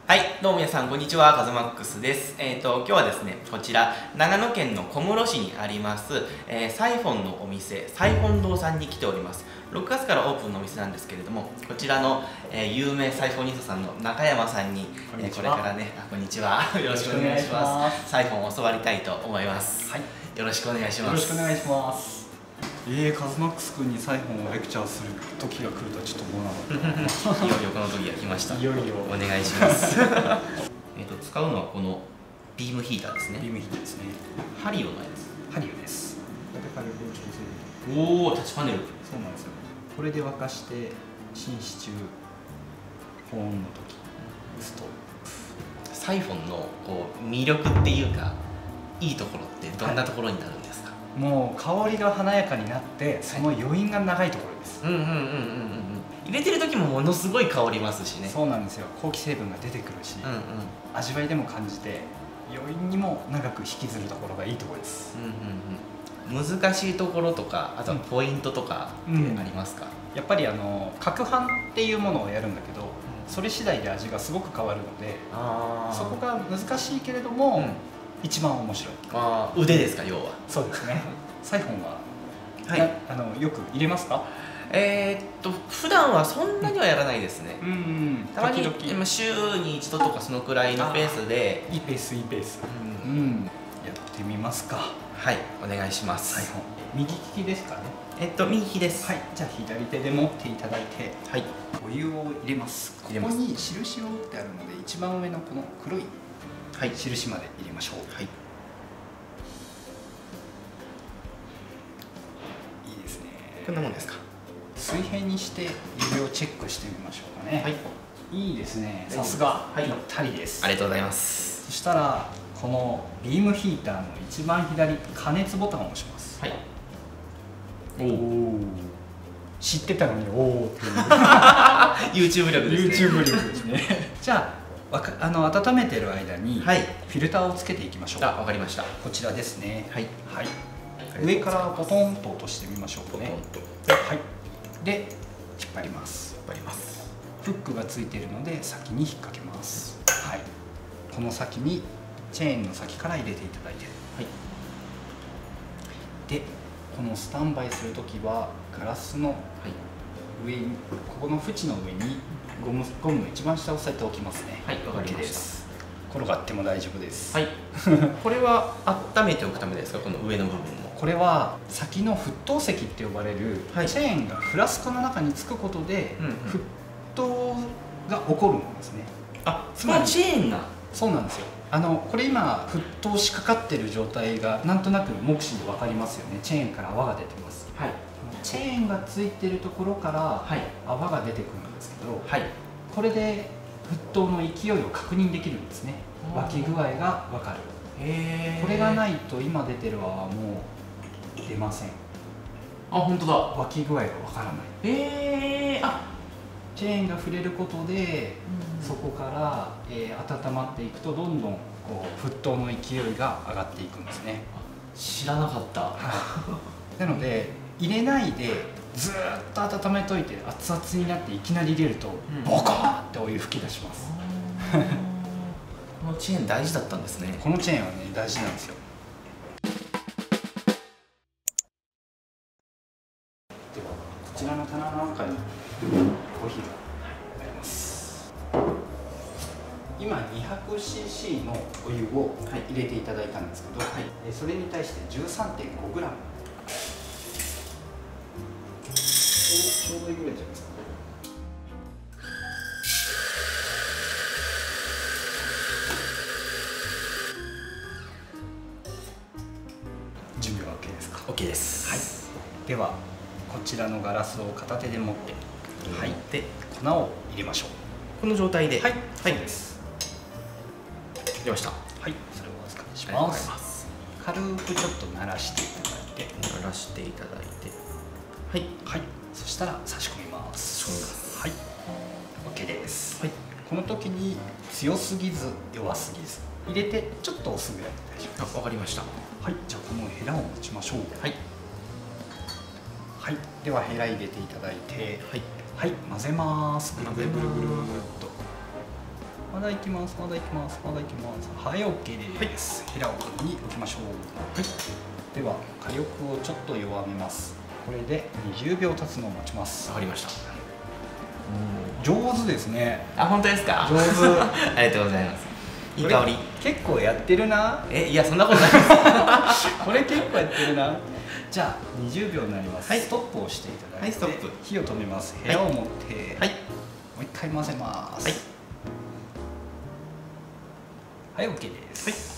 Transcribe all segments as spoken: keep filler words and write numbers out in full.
はい、どうも皆さん、こんにちは。カズマックスです。えっ、ー、と、今日はですね、こちら、長野県の小室市にあります、えー、サイフォンのお店、サイフォン堂さんに来ております。ろくがつからオープンのお店なんですけれども、こちらの、えー、有名サイフォニストさんの中山さんに、こ, えー、これからね、あ、こんにちは。よろしくお願いします。サイフォンを教わりたいと思います。はい。よろしくお願いします。 よろしくお願いします。えー、カズマックス君にサイフォンをレクチャーする時が来るとはちょっと思わなかった。 いよいよこの時が来ました。 いよいよお願いします。えっと使うのはこのビームヒーターですね。 ビームヒーターですね。 ハリオのやつ。 ハリオです。 おお、タッチパネル。 そうなんですよ。これで沸かして寝室中保温の時打つと。 サイフォンのこう魅力っていうかいいところってどんなところになるんですか？はい、 もう香りが華やかになってその余韻が長いところです。 うんうんうんうんうん。入れてる時もものすごい香りますしね。 そうなんですよ。香気成分が出てくるし、うんうん、味わいでも感じて余韻にも長く引きずるところがいいところです。 うんうんうん、難しいところとか、あとはポイントとかってありますか？うん、 やっぱりあの攪拌っていうものをやるんだけど、それ次第で味がすごく変わるので、あそこが難しいけれども、うん、一番面白い。 ああ、腕ですか、要は。そうですね。サイフォンは、はい、あのよく入れますか？ えー、っと普段はそんなにはやらないですね。 うんうん、 たまに今週に一度とかそのくらいのペースで。 いいペースいいペース。うん、うん、やってみますか。 はい、お願いします。 サイフォン右利きですかね？ えっと右利きです。 はい、じゃあ左手で持っていただいて、はい、お湯を入れます。ここに印を打ってあるので一番上のこの黒い印まで入れましょう。はい。いいですね。 こんなもんですか？ 水平にして指をチェックしてみましょうかね。はい。いいですね。さすが。ぴったりです。 ありがとうございます。 そしたらこのビームヒーターの一番左加熱ボタンを押します。はい。おお。知ってたのにおおっていう。 YouTube 力ですね。 YouTube 力ですね。じゃあわかあの温めてる間にフィルターをつけていきましょう。あ、 わかりました。 こちらですね。はいはい。上からポトンと落としてみましょうね。ポトンと。はい。で引っ張ります。 引っ張ります。 フックがついているので先に引っ掛けます。はい。この先にチェーンの先から入れていただいて。はい。でこのスタンバイするときはガラスの上に、ここの縁の上にゴムゴムの一番下を押さえておきますね。はい、わかりました。転がっても大丈夫です。はい。 これは温めておくためですか？この上の部分も。 これは先の沸騰石って呼ばれるチェーンがフラスコの中につくことで沸騰が起こるんですね。 あ、つまりチェーンが。 そうなんですよ。あのこれ今沸騰しかかってる状態がなんとなく目視で分かりますよね。チェーンから泡が出てます。はい。チェーンがついてるところから泡が出てくるんですけど、はい、これで沸騰の勢いを確認できるんですね。沸き具合が分かる。へー。これがないと今出てる泡はもう出ません。 あ、本当だ。 沸き具合が分からない。へー。あ、チェーンが触れることで、うん、そこから、えー、温まっていくとどんどんこう沸騰の勢いが上がっていくんですね。 知らなかった。はい、 なので入れないでずっと温めといて熱々になっていきなり入れると、うん、ボコーってお湯吹き出します。 このチェーン大事だったんですね。 このチェーンはね大事なんですよ。ではこちらの棚の中にコーヒーがあります。今 にひゃくシーシー のお湯を入れていただいたんですけど、はい、それに対して じゅうさんてんごグラム、 ちょうどいいぐらいじゃないですか。準備は OK ですか？ OK です。 はい。ではこちらのガラスを片手で持って、はい、で粉を入れましょう。 この状態で。 はい、はいです。 入れました。はい、 それをお預かりします。軽くちょっと鳴らしていただいて、 鳴らしていただいて、 はいはい。そしたら差し込みます。はい、 OK です。はい。この時に強すぎず弱すぎず入れてちょっと押すぐらいで大丈夫です。 あ、わかりました。 はい、じゃあこのヘラを持ちましょう。はいはい、ではヘラ入れていただいて、はいはい、混ぜます。ぐるぐるぐるぐるっと混まだいきますまだいきますまだいきます。はい OK です、はい、ヘラをに置きましょう。はい、では火力をちょっと弱めます。これでにじゅうびょう経つのを待ちます。 わかりました。 上手ですね。 あ、本当ですか。 上手ありがとうございます。いい香り。 結構やってるな。 え、いやそんなことないですこれ結構やってるな。じゃあにじゅうびょうになります、はい、ストップを押していただいて、はい、ストップ、火を止めます。部屋を持って、はい、もう一回混ぜます。はい、はい、OK です、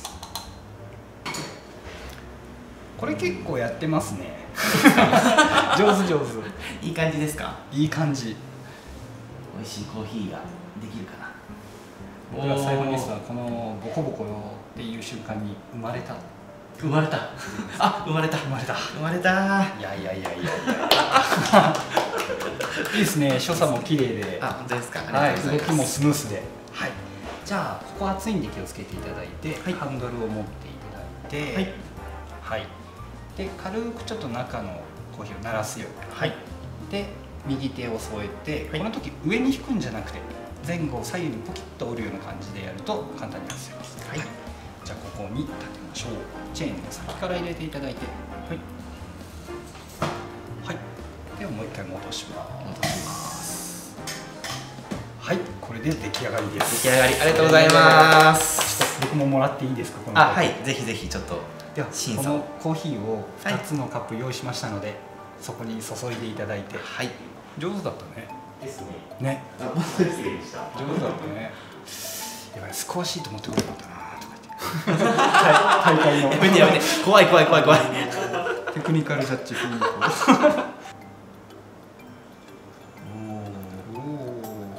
はい、これ結構やってますね上手上手。 いい感じですか。 いい感じ。 美味しいコーヒーができるかな。 僕らサイフォニストはこのボコボコっていう瞬間に生まれた。 生まれた。あ、生まれた。 生まれた。 生まれた。 いやいやいやいやいや。いいですね。所作も綺麗で。 あ、本当ですか。 はい、動きもスムースで。はい。じゃあここ熱いんで気をつけていただいて、はい、ハンドルを持っていただいて、はい。はい。で軽くちょっと中のコーヒーを鳴らすように。はい。で右手を添えて、はい、この時上に引くんじゃなくて前後左右にポキッと折るような感じでやると簡単に外せます。はい。じゃあここに立てましょう。チェーンの先から入れていただいて、はい、はい、ではもう一回戻します。戻します。はい、これで出来上がりです。 出来上がり、ありがとうございます。 ちょっと僕ももらっていいですか。このあ、はい、ぜひぜひちょっと。 ではこのコーヒーをふたつのカップ用意しましたので、はい、そこに注いでいただいて、はい、上手だったね。ですね。ね。あ、本当ですね。上手だったね。やばい、スコアシート持ってこなかったな。大会のやめてやめて、怖い怖い怖い怖い。テクニカルジャッジフィールおお、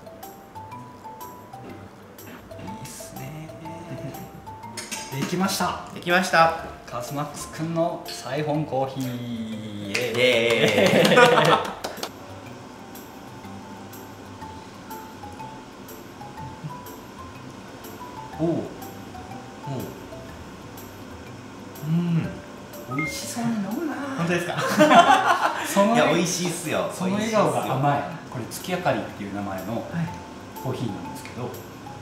いいっすね。できました。できました。カスマックスくんのサイフォンコーヒー。イエーイ。おお。うん、美味しそうに飲むな。本当ですか。そのいや美味しいっすよ。その笑顔が甘い。これ月明かりっていう名前のコーヒーなんですけど、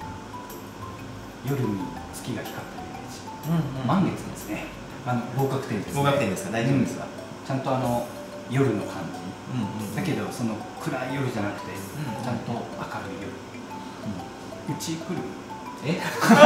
夜に月が光ってるイメージ。満月ですね。あの合格点ですね。合格点ですか。大丈夫ですか。ちゃんとあの夜の感じ。だけどその暗い夜じゃなくて、ちゃんと明るい夜。うち来る。え？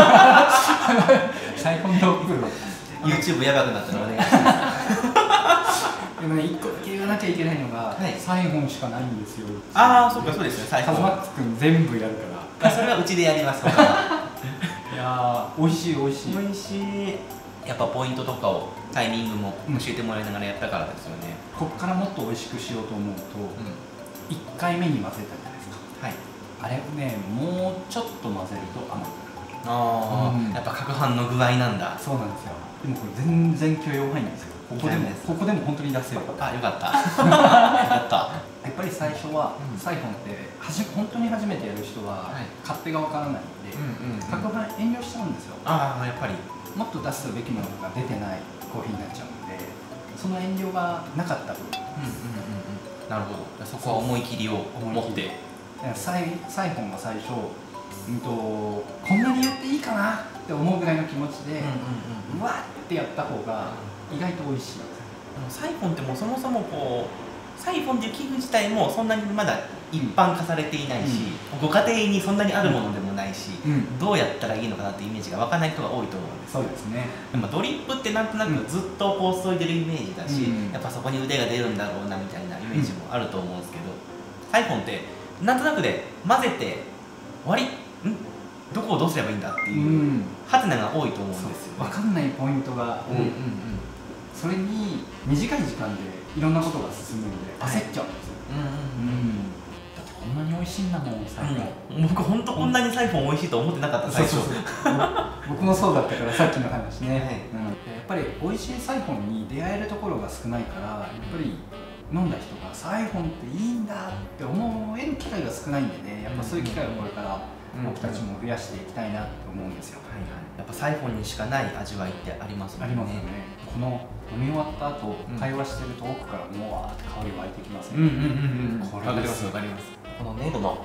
サイフォンド来る。YouTube やばくなったのお願いします。でもね、いっこだけ言わなきゃいけないのが、サイフォンしかないんですよ。ああ、そうか、そうですね。サイフォン。カズマックス君全部やるから。それはうちでやります。いやー、美味しい美味しい。美味しい。やっぱポイントとかをタイミングも教えてもらいながらやったからですよね。ここからもっと美味しくしようと思うと、いっかいめに混ぜたじゃないですか。はい。あれね、もうちょっと混ぜると甘くなる。ああ、やっぱ攪拌の具合なんだ。そうなんですよ。でもこれ全然許容範囲なんですよ。ここでもここでも本当に出せる。あ、よかった。やった。やっぱり最初はサイフォンってはじ本当に初めてやる人は勝手がわからないので攪拌遠慮しちゃうんですよ。ああ、やっぱりもっと出すべきものが出てないコーヒーになっちゃうので、その遠慮がなかった分。なるほど。そこは思い切りを持って。サイサイフォンは最初。うんとこんなにやっていいかなって思うぐらいの気持ちでうわってやった方が意外と美味しい。サイフォンってもうそもそもこうサイフォンっていう器具自体もそんなにまだ一般化されていないし、うん、ご家庭にそんなにあるものでもないし、うん、どうやったらいいのかなっていうイメージが湧かない人が多いと思うんです。そうですね。でもドリップってなんとなくずっとこう注いでるイメージだし、うん、やっぱそこに腕が出るんだろうなみたいなイメージもあると思うんですけど、サイフォンってなんとなくで混ぜて終わりんどこをどうすればいいんだっていうハテナが多いと思うんですよ。分かんないポイントが多い。それに短い時間でいろんなことが進むので焦っちゃうんですよ。だってこんなに美味しいんだもんサイフォン。僕本当こんなにサイフォン美味しいと思ってなかった最初。僕もそうだったからさっきの話ね。やっぱり美味しいサイフォンに出会えるところが少ないから、やっぱり飲んだ人がサイフォンっていいんだって思える機会が少ないんでね、やっぱそういう機会をこれから僕たちも増やしていきたいなと思うんですよ。やっぱサイフォンにしかない味わいってありますもんね。ありますよね。この飲み終わった後、会話してると奥からもわーって香り湧いてきますね。これです。わかります。このネロの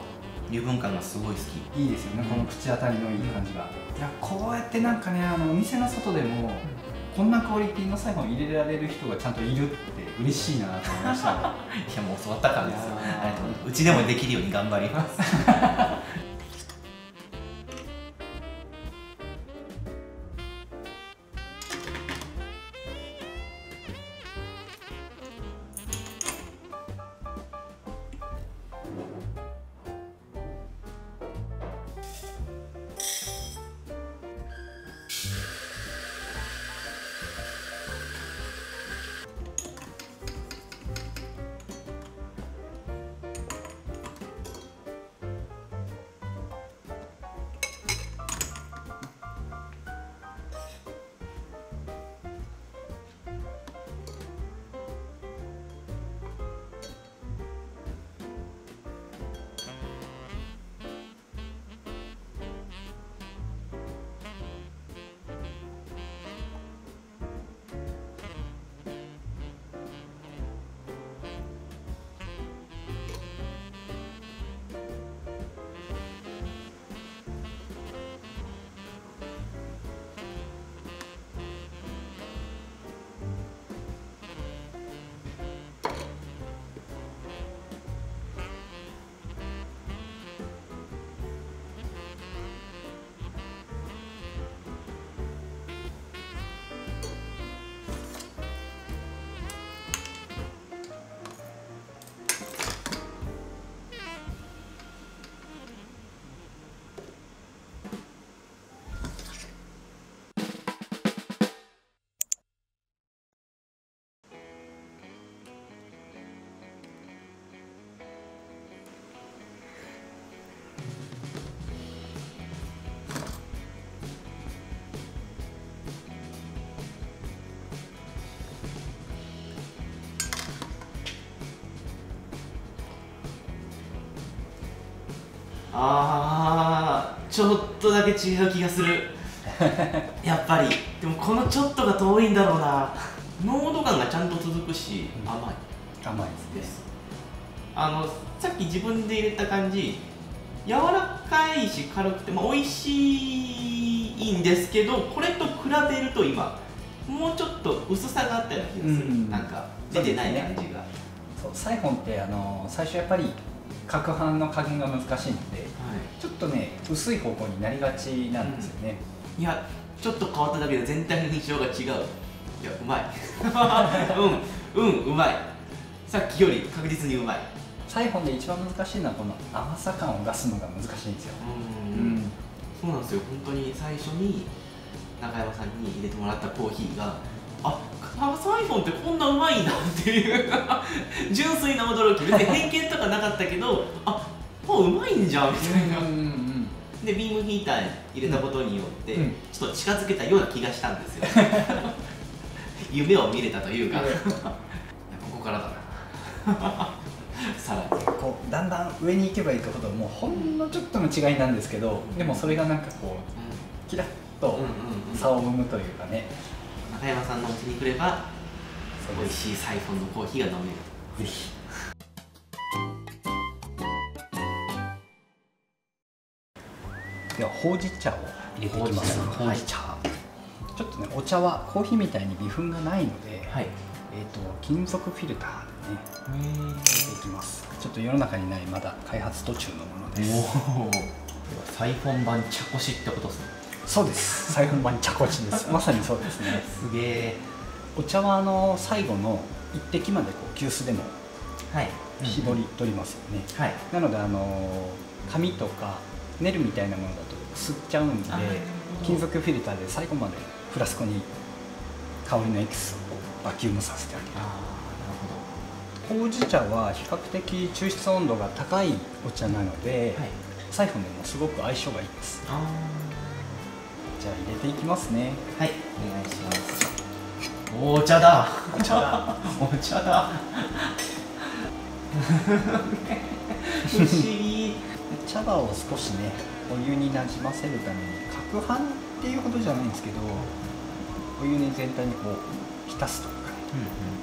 油分感がすごい好き。 いいですよね、この口当たりのいい感じが。いや、こうやってなんかね、あのお店の外でもこんなクオリティのサイフォン入れられる人がちゃんといるって嬉しいなと思いましたね。いや、もう教わった感じですよ。うちでもできるように頑張ります。あー、ちょっとだけ違う気がする。やっぱりでもこのちょっとが遠いんだろうな。濃度感がちゃんと続くし、うん、甘い甘いです、 あのさっき自分で入れた感じ、柔らかいし軽くて、まあ、美味しいんですけど、これと比べると今もうちょっと薄さがあったような気がする、うん、なんか出てない感じが。 そう、サイフォンってあの最初やっぱり攪拌の加減が難しいので、はい、ちょっとね薄い方向になりがちなんですよね、 うん、いやちょっと変わっただけで全体の印象が違う。いや、うまい。うんうん、うまい。さっきより確実にうまい。 サイフォンで一番難しいのはこの甘さ感を出すのが難しいんですよ。うん、うん、 そうなんですよ。本当に最初に中山さんに入れてもらったコーヒーが、あ、サイフォンってこんなうまいんだっていう純粋な驚き。別に偏見とかなかったけど、あ、もううまいんじゃんみたいな。でビームヒーターに入れたことによって、うん、ちょっと近づけたような気がしたんですよ。夢を見れたというか。ここからだな。さらにこうだんだん上に行けば行くほどもうほんのちょっとの違いなんですけど、でもそれがなんかこうキラッと差を生むというかね。 中山さんのお家に来れば美味しいサイフォンのコーヒーが飲める。ぜひ。 ではほうじ茶を入れていきます。ほうじ茶、はい、ちょっとねお茶はコーヒーみたいに微粉がないので、はい、えーと金属フィルターでね入れていきます。ちょっと世の中にないまだ開発途中のものです。 サイフォン版茶こしってことですね。 そうです、サイフォン版茶こしです。まさにそうですね。 すげえ。 お茶はあの最後の一滴までこう急須でも絞り取りますよね、はい、なのであの紙とかネルみたいなものだと吸っちゃうんで、金属フィルターで最後までフラスコに香りのエキスをバキュームさせてあげる。あ、なるほど。ほうじ茶は比較的抽出温度が高いお茶なので、はい、サイフォンでもすごく相性がいいです。あ、じゃあ入れていきますね。 はい、お願いします。お茶だ。お茶だ。お茶だ。不思議。 茶葉を少しねお湯になじませるために攪拌っていうほどじゃないんですけど、お湯に全体にこう浸すというか、ね、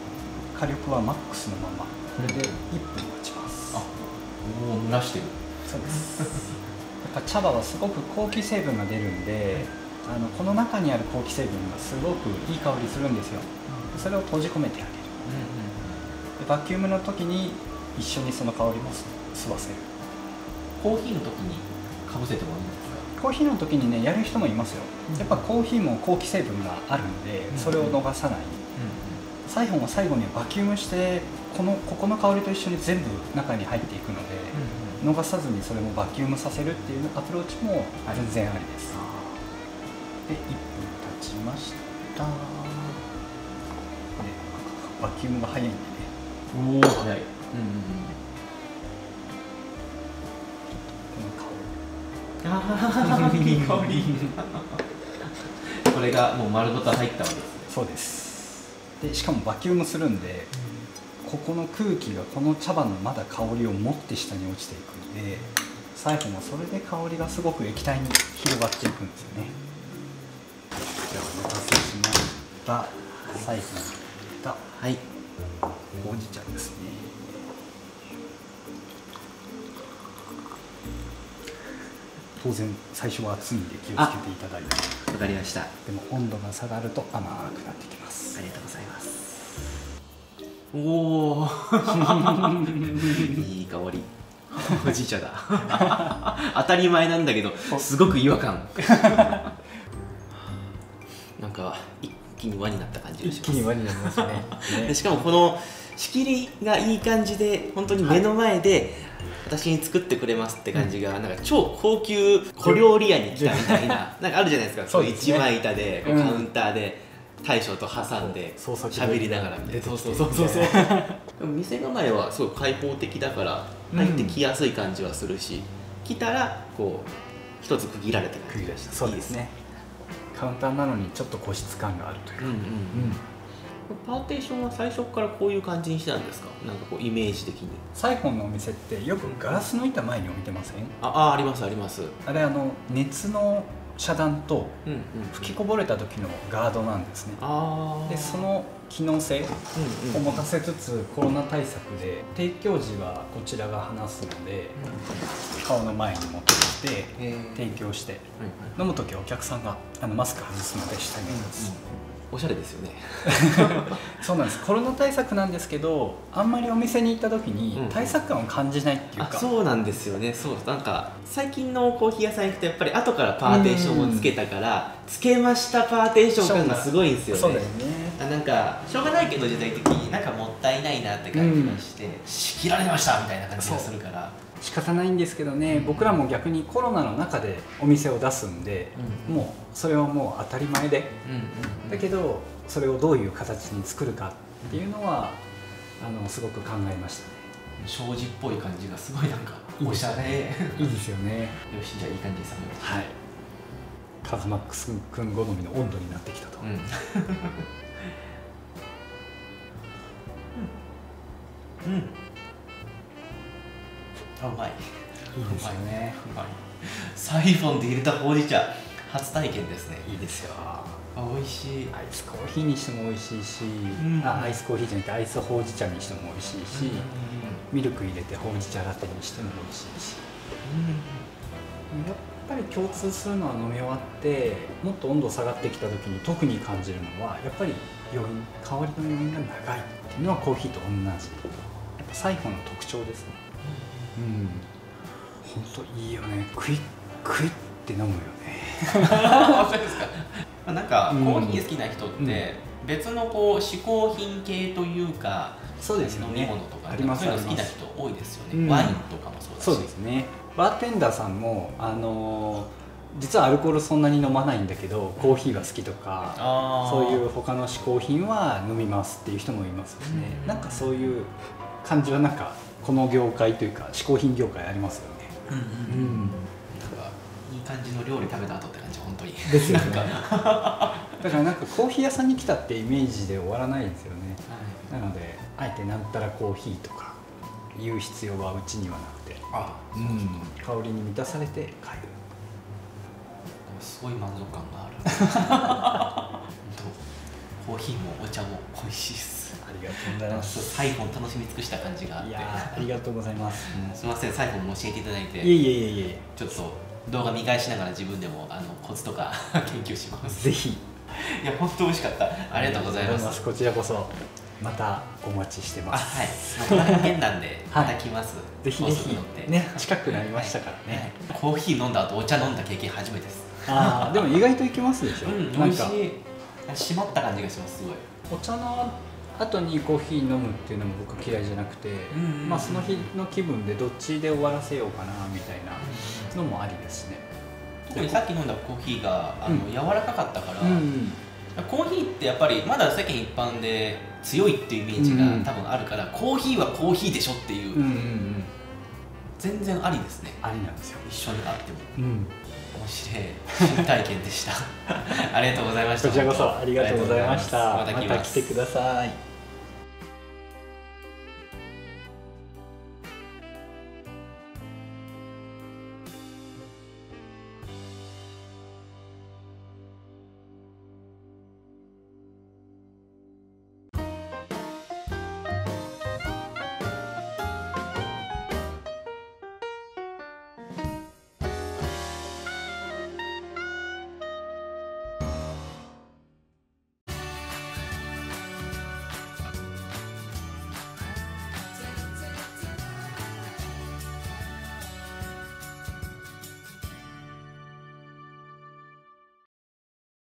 うんうん、火力はマックスのままこれでいっぷん待ちます。あ、 おお、蒸らしてる。 そうですやっぱ茶葉はすごく香気成分が出るんで、あのこの中にある香気成分がすごくいい香りするんですよ。それを閉じ込めてあげる、でバキュームの時に一緒にその香りも吸わせる。 コーヒーの時にかぶせてもいいんですか？ コーヒーの時にねやる人もいますよ。やっぱコーヒーも香気成分があるんで、それを逃さない。サイフォンは最後にバキュームしてこのここの香りと一緒に全部中に入っていくので、逃さずにそれもバキュームさせるっていうアプローチも全然ありです。でいっぷん経ちました。でバキュームが早いんでね。 おお早い。うんうんうん。 この香り。ああいい香り。これがもう丸ごと入ったわけですね。 そうです。でしかもバキュームするんで、うん、ここの空気がこの茶葉のまだ香りを持って下に落ちていくので、サイフォンはそれで香りがすごく液体に広がっていくんですよね。じゃあお待たせしました。サイフォンとはいほうじ茶ですね。当然最初は熱いんで気をつけていただいて。 わかりました。 でも温度が下がると甘くなってきます。 ありがとうございます。おおいい香り。ほうじ茶だ。当たり前なんだけどすごく違和感。なんか一気に輪になった感じがします。 一気に輪になりますね。 ねでしかもこの仕切りがいい感じで本当に目の前で、はい、私に作ってくれますって感じが、うん、なんか超高級小料理屋に来たみたいななんかあるじゃないですか。そう一枚板でこうカウンターで大将と挟んで喋りながらみたいな。そうそうそうそうそう。でも店構えはすごい開放的だから入ってきやすい感じはするし、うん、来たらこう一つ区切られた感じがしてそうですね。カウンターなのにちょっと個室感があるというか。うんうんうん。 パーテーションは最初からこういう感じにしてたんですか？なんかこうイメージ的に。 サイフォンのお店ってよくガラスの板前に置いてません？ ああ、ありますあります。 あれあの熱の遮断と吹きこぼれた時のガードなんですね。 あでその機能性を持たせつつコロナ対策で提供時はこちらが離すので、顔の前に持ってきて提供して、飲む時はお客さんがあのマスク外すので下に置きます。 おしゃれですよね。 そうなんです。コロナ対策なんですけど、あんまりお店に行った時に対策感を感じないっていうか、 うん、そうなんですよね。そうなんか最近のコーヒー屋さん行くとやっぱり後からパーテーションをつけたから、つけましたパーテーション感がすごいんですよね。 そうだよね。 なんかしょうがないけど時代的になんかもったいないなって感じがして、うん、仕切られましたみたいな感じがするから。 仕方ないんですけどね、うん、僕らも逆にコロナの中でお店を出すんで、うん、もうそれはもう当たり前で、うんうんうん、だけどそれをどういう形に作るかっていうのは、うん、あのすごく考えましたね。 障子っぽい感じがすごいなんかおしゃれ。 いいですよね。 よし、じゃあいい感じです。 はい。カズマックス君好みの温度になってきたと。うんうん、うん、あ、うまい。 いいですよね。 うまい。サイフォンで入れたほうじ茶、初体験ですね。 いいですよ。 あ、美味しい。 アイスコーヒーにしても美味しいし、うん、あ、アイスコーヒーじゃなくてアイスほうじ茶にしても美味しいし、うん、ミルク入れてほうじ茶ラテにしても美味しいし、うん、やっぱり共通するのは飲み終わってもっと温度下がってきた時に特に感じるのはやっぱり余韻、香りの余韻が長いっていうのはコーヒーと同じ。やっぱサイフォンの特徴ですね。うん、本当いいよね。クイックイって飲むよね。 そうですか。なんかコーヒー好きな人って別のこう嗜好品系というか、 そうですよね、 飲み物とかそういうの好きな人多いですよね。 うん、 ワインとかもそうだし。 そうですね。バーテンダーさんもあのー、実はアルコールそんなに飲まないんだけどコーヒーが好きとか、そういう他の嗜好品は飲みますっていう人もいますしね。うん、なんかそういう感じはなんかこの業界というか嗜好品業界ありますよね。うんうんうん、なんかいい感じの料理食べた後って感じ本当に。 ですよね。だからなんかコーヒー屋さんに来たってイメージで終わらないんですよね。はい、なのであえてなんたらコーヒーとか言う必要はうちにはなくて、あ、うん、香りに満たされて帰る。 すごい満足感がある。 コーヒーもお茶も美味しいです。 ありがとうございます。 サイフォン楽しみ尽くした感じがあって、いやありがとうございます。 すみません、サイフォンも教えていただいて、 いえいえいえいえ、 ちょっと動画見返しながら自分でもあのコツとか研究します。 ぜひ。 いや本当美味しかった。ありがとうございます。 こちらこそまたお待ちしてます。 はい。この辺なんでまた来ます。 ぜひぜひね、近くなりましたからね。 コーヒー飲んだ後お茶飲んだ経験初めてです。 ああ、でも意外といけますでしょ。うん、 美味しい。締まった感じがします。すごい。お茶の後にコーヒー飲むっていうのも僕嫌いじゃなくて、まあその日の気分でどっちで終わらせようかなみたいなのもありですね。 特にさっき飲んだコーヒーがあの柔らかかったから、コーヒーってやっぱりまだ世間一般で強いっていうイメージが多分あるから、コーヒーはコーヒーでしょっていう、全然ありですね。 ありなんですよ。 一緒にあっても。面白い新体験でした。ありがとうございました。 こちらこそありがとうございました。また来てください。